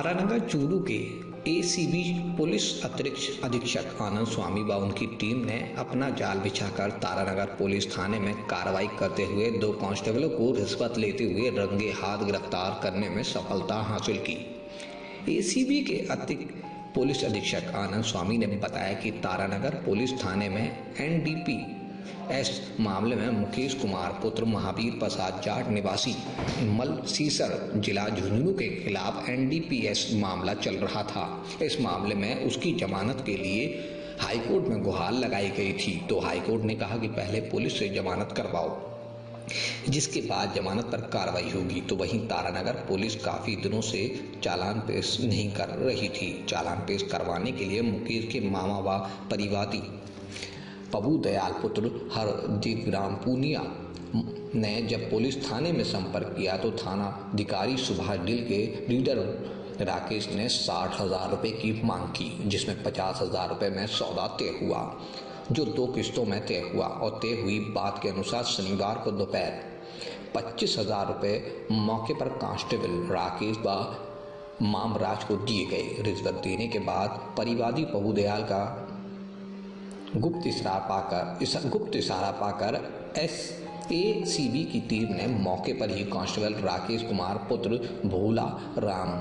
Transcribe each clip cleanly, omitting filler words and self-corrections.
तारानगर चूरू के ACB police अतिरिक्त अधीक्षक आनंद स्वामी व उनकी टीम ने अपना जाल बिछाकर तारानगर पुलिस थाने में कार्रवाई करते हुए 2 कांस्टेबलों को रिश्वत लेते हुए रंगे हाथ गिरफ्तार करने में सफलता हासिल की। एसीबी के अतिरिक्त पुलिस अधीक्षक आनंद स्वामी ने बताया कि तारानगर पुलिस थाने में एनडीपीएस मामले में मुकेश कुमार पुत्र महावीर प्रसाद जाट निवासी मलसीसर जिला झुंझुनू के खिलाफ एनडीपीएस मामला चल रहा था। इस मामले में उसकी जमानत के लिए हाईकोर्ट में गुहार लगाई गई थी, तो हाईकोर्ट ने कहा कि पहले पुलिस से जमानत करवाओ, जिसके बाद जमानत पर कार्रवाई होगी। तो वहीं तारानगर पुलिस काफी दिनों से चालान पेश नहीं कर रही थी। चालान पेश करवाने के लिए मुकेश के मामा व परिवादी पबू दयाल पुत्र हरदीप राम पूनिया ने जब पुलिस थाने में संपर्क किया तो थाना अधिकारी सुभाष डील के लीडर राकेश ने 60,000 रुपये की मांग की, जिसमें 50,000 रुपये में सौदा तय हुआ, जो 2 किस्तों में तय हुआ। और तय हुई बात के अनुसार शनिवार को दोपहर 25,000 रुपये मौके पर कांस्टेबल राकेश व मामराज को दिए गए। रिश्वत देने के बाद परिवादी पबू दयाल का गुप्त इशारा पाकर एसीबी की टीम ने मौके पर ही कांस्टेबल राकेश कुमार पुत्र भोला राम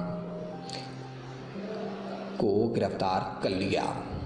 को गिरफ्तार कर लिया।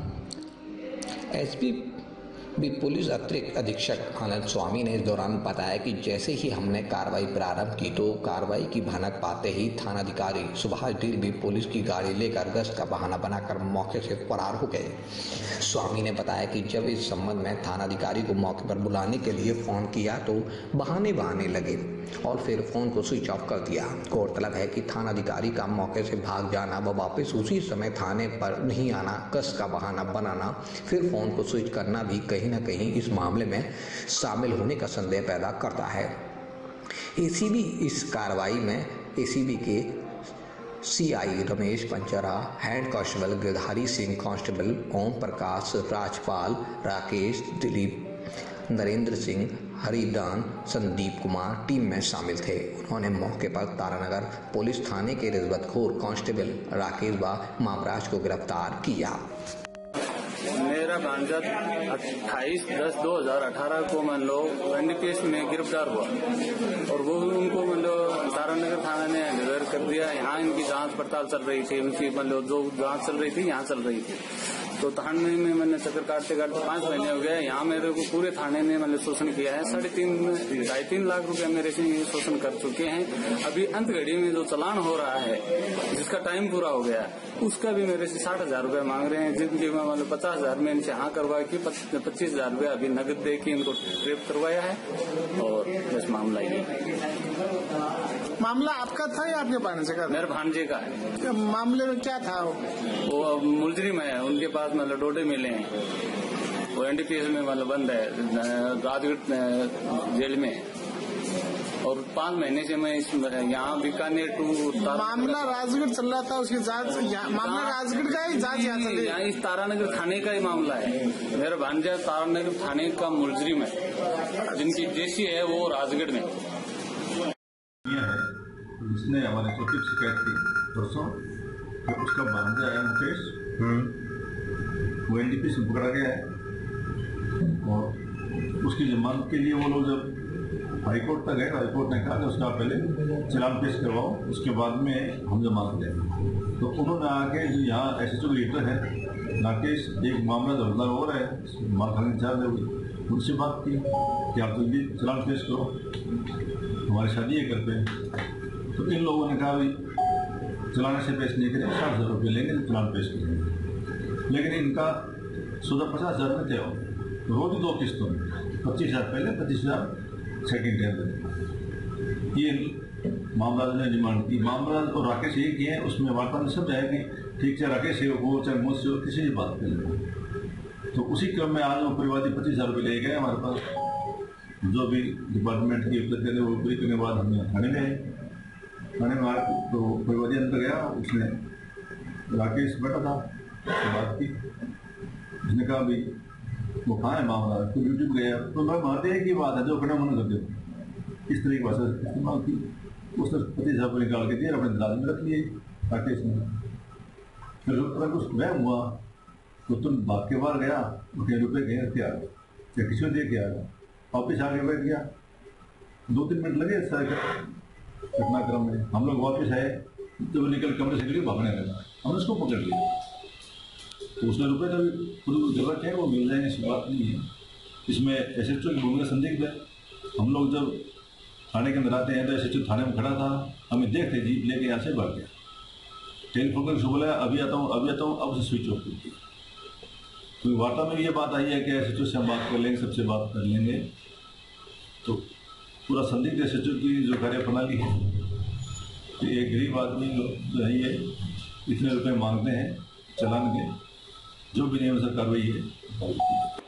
एसपी पुलिस अतिरिक्त अधीक्षक आनंद स्वामी ने इस दौरान बताया कि जैसे ही हमने कार्रवाई प्रारंभ की तो कार्रवाई की भनक पाते ही थानाधिकारी सुभाष डील भी पुलिस की गाड़ी लेकर गश्त का बहाना बनाकर मौके से फरार हो गए। स्वामी ने बताया कि जब इस संबंध में थानाधिकारी को मौके पर बुलाने के लिए फोन किया तो बहाने लगे और फिर फोन को स्विच ऑफ कर दिया। गौरतलब है कि थानाधिकारी का मौके से भाग जाना व वापस उसी समय थाने पर नहीं आना, गश्त का बहाना बनाना, फिर फोन को स्विच करना भी कहीं न कहीं इस मामले में शामिल होने का संदेह पैदा करता है। एसीबी इस कार्रवाई में एसीबी के CI Ramesh Panchra, head constable Girdhari Singh, constable Om Prakash, Rajpal, Rakesh, Dilip, Narendra Singh, Haridan, Sandeep Kumar team में शामिल थे। उन्होंने मौके पर तारानगर पुलिस थाने के रिश्वतखोर कांस्टेबल राकेश व मामराज को गिरफ्तार किया। मेरा भांजा 28/10/2018 को मान लो एनडीपीएस में गिरफ्तार हुआ और वो उनको मान लो तारानगर थाना ने हैंडओवर कर दिया। यहाँ इनकी जांच पड़ताल चल रही थी, उनकी मान लो जो जांच चल रही थी यहाँ चल रही थी। तो थाने में मैंने चक्कर काटते 5 महीने हो गए। यहाँ मेरे को पूरे थाने ने मतलब शोषण किया है। 3.5 लाख रुपया मेरे से शोषण कर चुके हैं। अभी अंत घड़ी में जो चलान हो रहा है जिसका टाइम पूरा हो गया उसका भी मेरे से 60,000 रुपया मांग रहे हैं, जिनकी मैं मतलब 50,000 में इनसे हाँ करवा के 25,000 रुपया अभी नगद दे के इनको ट्रेप करवाया है। और बस मामला ही मामला आपका था या आपके भांजे का? मेरे भांजे का है। मामले में क्या था? वो मुलजिम है, उनके पास मतलब डोडे मिले हैं। वो एनडीपीएस में मतलब बंद है, राजगढ़ जेल में। और 5 महीने से मैं यहाँ बीकानेर टू मामला राजगढ़ चल रहा था, उसकी जांच मामला राजगढ़ का ही जांच यहाँ इस तारानगर थाने का ही मामला है। मेरा भांजा तारानगर थाने का मुलजिम है, जिनकी जेसी है वो राजगढ़ में। जिसने हमारे चौकी शिकायत की परसों, तो उसका भांजा है मुकेश, वो एनडीपीएस में पकड़ा गया है और उसकी जमानत के लिए वो लोग जब हाईकोर्ट तक गए, हाईकोर्ट ने कहा कि उसका पहले चालान पेश करवाओ, उसके बाद में हम जमानत दें। तो उन्होंने आके जो यहाँ एसएचओ लीडर है राकेश, एक मामला दर्ज हो रहा है, मालखाना इंचार्ज है, उनसे बात की कि आप जल्दी चालान पेश करो, हमारी शादी है घर पे। तो इन लोगों ने कहा भाई चलाने से पेश नहीं करें, 60,000 रुपये लेंगे, चलान पेश करेंगे। लेकिन इनका 50,000 में तय हो, रोज 2 किस्तों में 25,000 पहले, 25,000 सेकेंड टाइम। ये मामला ने डिमांड की। मामला और राकेश एक ही है, उसमें वार्ता में सब जाए कि ठीक चाहे राकेश है वो, चाहे मुझसे हो, किसी भी बात कर ले। तो उसी क्रम में आज वो परिवादी 25,000 रुपये ले गए हमारे पास। जो भी डिपार्टमेंट की थे वो पूरी करने के बाद हम यहाँ थाने में आए। थाने में आए तो परिवादी अंदर गया, उसने राकेश बैठा था, बात की, उसने कहा भाई वो कहाँ है मामला, तो यूट्यूब गया तो मैं मानते हैं कि बात है जो खड़ा मन कर दो, इस तरह की भाषा इस्तेमाल की। उसने 25,000 रुपये निकाल के दिए, अपने दलाल में रख लिए। राकेश ने। फिर कुछ वह हुआ तो तुम भाग के बाहर गया, उसके रुपये कहीं रखे आ गए या किसी को दे के आ गया, वापिस आगे बैठ गया। 2-3 मिनट लगे इस घटनाक्रम में। हम लोग वापस आए तो वो निकल कमरे से निकल भागने लगा, हमने उसको पकड़ लिया। तो उसने रुपये तो खुद जरूरत है वो मिल जाएंगे, ऐसी बात नहीं है। इसमें SHO की भूमिका संदिग्ध है। हम लोग जब थाने के अंदर आते हैं तो SHO थाने में खड़ा था, हमें देखते जीप लेके यहाँ से भाग गया। टेलीफोन करके बोला अभी आता हूँ, अब उसे स्विच ऑफ कीजिए। तो वार्ता में ये बात आई है कि SHO से हम बात कर लेंगे, सबसे बात कर लेंगे। तो पूरा संदिग्ध SHO की जो कार्यप्रणाली है, तो एक गरीब आदमी जो है ये इतने रुपए मांगते हैं चालान के, जो भी नियम से कार्रवाई है।